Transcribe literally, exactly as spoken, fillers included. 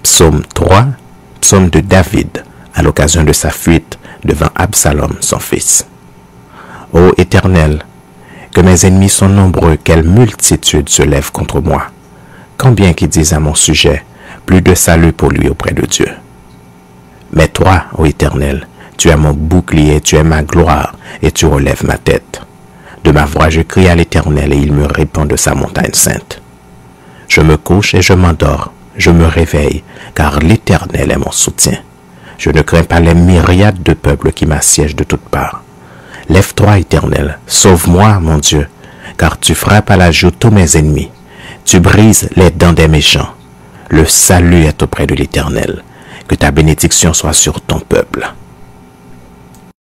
Psaume trois, psaume de David, à l'occasion de sa fuite devant Absalom, son fils. Ô Éternel, que mes ennemis sont nombreux, quelle multitude se lève contre moi. Combien qui disent à mon sujet, plus de salut pour lui auprès de Dieu. Mais toi, ô Éternel, tu es mon bouclier, tu es ma gloire, et tu relèves ma tête. De ma voix, je crie à l'Éternel, et il me répond de sa montagne sainte. Je me couche et je m'endors, je me réveille, car l'Éternel est mon soutien. Je ne crains pas les myriades de peuples qui m'assiègent de toutes parts. Lève-toi, Éternel, sauve-moi, mon Dieu, car tu frappes à la joue tous mes ennemis. Tu brises les dents des méchants. Le salut est auprès de l'Éternel. Que ta bénédiction soit sur ton peuple.